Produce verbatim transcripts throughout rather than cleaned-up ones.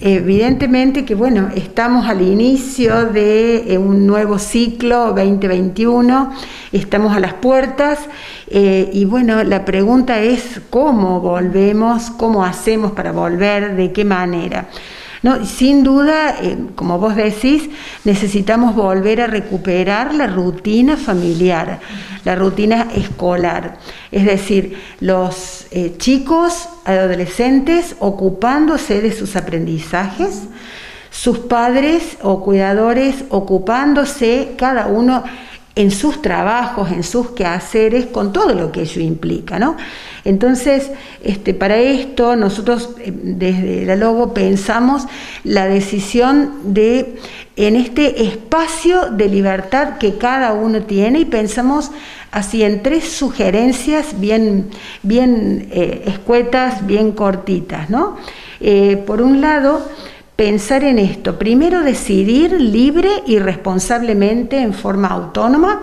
evidentemente que, bueno, estamos al inicio de un nuevo ciclo veinte veintiuno, estamos a las puertas, eh, y bueno, la pregunta es cómo volvemos, cómo hacemos para volver, de qué manera. No, sin duda, eh, como vos decís, necesitamos volver a recuperar la rutina familiar, la rutina escolar. Es decir, los eh, chicos, adolescentes, ocupándose de sus aprendizajes, sus padres o cuidadores ocupándose cada uno en sus trabajos, en sus quehaceres, con todo lo que ello implica, ¿no? Entonces, este, para esto nosotros desde la Logo pensamos la decisión de, en este espacio de libertad que cada uno tiene, y pensamos así en tres sugerencias bien, bien eh, escuetas, bien cortitas, ¿no? Eh, por un lado, pensar en esto, primero decidir libre y responsablemente, en forma autónoma,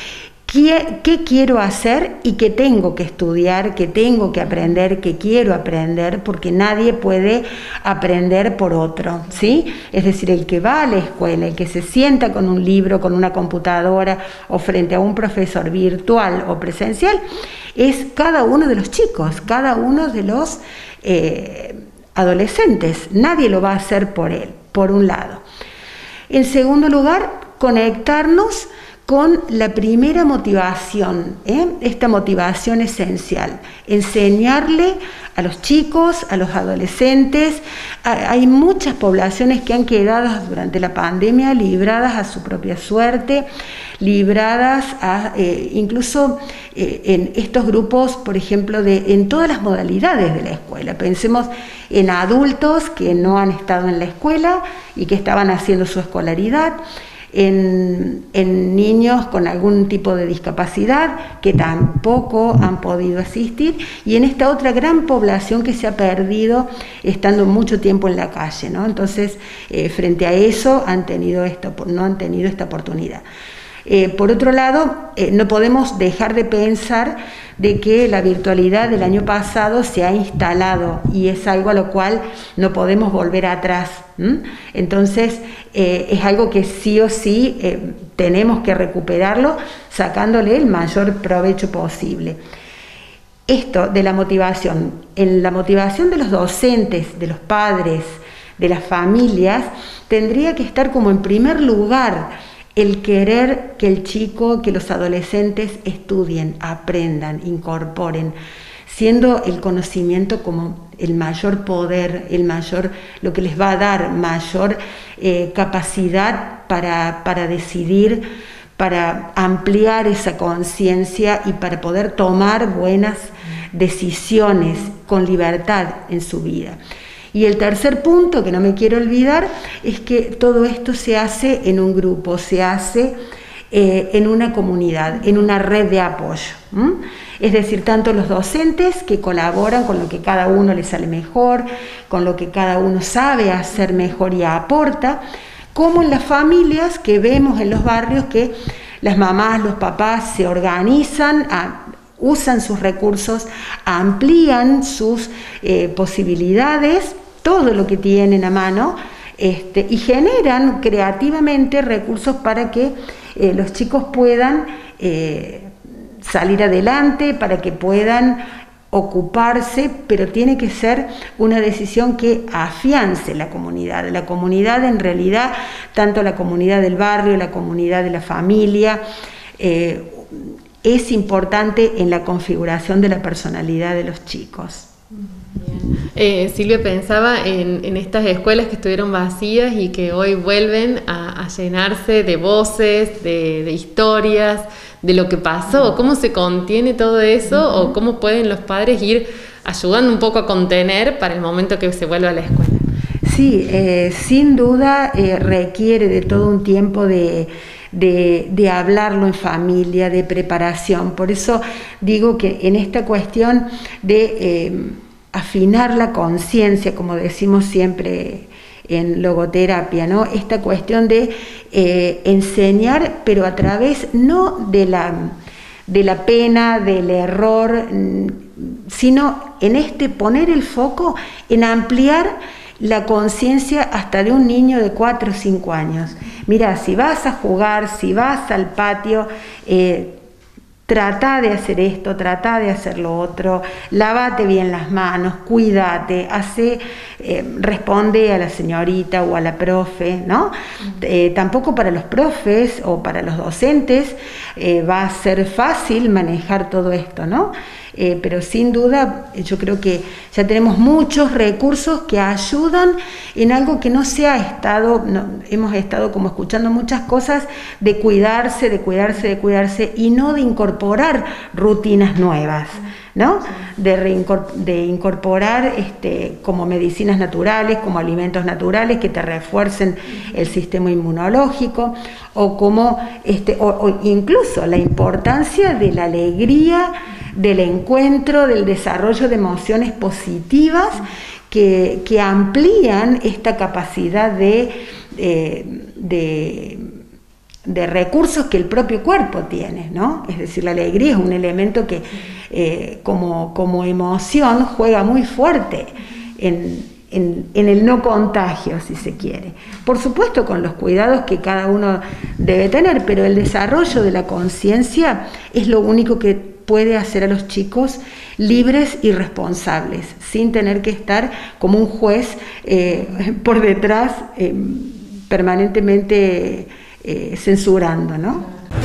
qué, qué quiero hacer y qué tengo que estudiar, qué tengo que aprender, qué quiero aprender, porque nadie puede aprender por otro, ¿sí? Es decir, el que va a la escuela, el que se sienta con un libro, con una computadora o frente a un profesor virtual o presencial, es cada uno de los chicos, cada uno de los eh, adolescentes. Nadie lo va a hacer por él, por un lado. En segundo lugar, conectarnos con la primera motivación, ¿eh? Esta motivación esencial, enseñarle a los chicos, a los adolescentes. Hay muchas poblaciones que han quedado durante la pandemia libradas a su propia suerte, libradas a, eh, incluso eh, en estos grupos, por ejemplo, de, en todas las modalidades de la escuela. Pensemos en adultos que no han estado en la escuela y que estaban haciendo su escolaridad, En, en niños con algún tipo de discapacidad que tampoco han podido asistir, y en esta otra gran población que se ha perdido estando mucho tiempo en la calle, ¿no? Entonces, eh, frente a eso han tenido esto, no han tenido esta oportunidad. Eh, por otro lado, eh, no podemos dejar de pensar de que la virtualidad del año pasado se ha instalado y es algo a lo cual no podemos volver atrás. ¿Mm? Entonces, eh, es algo que sí o sí eh, tenemos que recuperarlo, sacándole el mayor provecho posible. Esto de la motivación, en la motivación de los docentes, de los padres, de las familias, tendría que estar como en primer lugar el querer que el chico, que los adolescentes estudien, aprendan, incorporen, siendo el conocimiento como el mayor poder, el mayor, lo que les va a dar mayor eh, capacidad para, para decidir, para ampliar esa conciencia y para poder tomar buenas decisiones con libertad en su vida. Y el tercer punto, que no me quiero olvidar, es que todo esto se hace en un grupo, se hace eh, en una comunidad, en una red de apoyo. ¿Mm? Es decir, tanto los docentes que colaboran con lo que cada uno le sale mejor, con lo que cada uno sabe hacer mejor y aporta, como en las familias que vemos en los barrios que las mamás, los papás se organizan, a, usan sus recursos, amplían sus eh, posibilidades, todo lo que tienen a mano, este, y generan creativamente recursos para que eh, los chicos puedan eh, salir adelante, para que puedan ocuparse, pero tiene que ser una decisión que afiance la comunidad. La comunidad, en realidad, tanto la comunidad del barrio, la comunidad de la familia, eh, es importante en la configuración de la personalidad de los chicos. Eh, Silvia, pensaba en, en estas escuelas que estuvieron vacías y que hoy vuelven a, a llenarse de voces, de, de historias, de lo que pasó. ¿Cómo se contiene todo eso? Uh-huh. ¿O cómo pueden los padres ir ayudando un poco a contener para el momento que se vuelva a la escuela? Sí, eh, sin duda eh, requiere de todo un tiempo de... De, de hablarlo en familia, de preparación. Por eso digo que en esta cuestión de eh, afinar la conciencia, como decimos siempre en logoterapia, ¿no? Esta cuestión de eh, enseñar, pero a través no de la, de la pena, del error, sino en este poner el foco en ampliar la conciencia hasta de un niño de cuatro o cinco años. Mira, si vas a jugar, si vas al patio, eh, trata de hacer esto, trata de hacer lo otro, lávate bien las manos, cuídate, hace, eh, responde a la señorita o a la profe, ¿no? Eh, tampoco para los profes o para los docentes eh, va a ser fácil manejar todo esto, ¿no? Eh, pero sin duda yo creo que ya tenemos muchos recursos que ayudan en algo que no se ha estado, no, hemos estado como escuchando muchas cosas de cuidarse, de cuidarse, de cuidarse y no de incorporar rutinas nuevas, ¿no? De, de incorporar este, como medicinas naturales, como alimentos naturales que te refuercen el sistema inmunológico o como este, o, o incluso la importancia de la alegría, del encuentro, del desarrollo de emociones positivas que, que amplían esta capacidad de, eh, de, de recursos que el propio cuerpo tiene, ¿no? Es decir, la alegría es un elemento que eh, como, como emoción juega muy fuerte en, en, en el no contagio, si se quiere. Por supuesto con los cuidados que cada uno debe tener, pero el desarrollo de la conciencia es lo único que puede hacer a los chicos libres y responsables, sin tener que estar como un juez eh, por detrás eh, permanentemente eh, censurando, ¿no?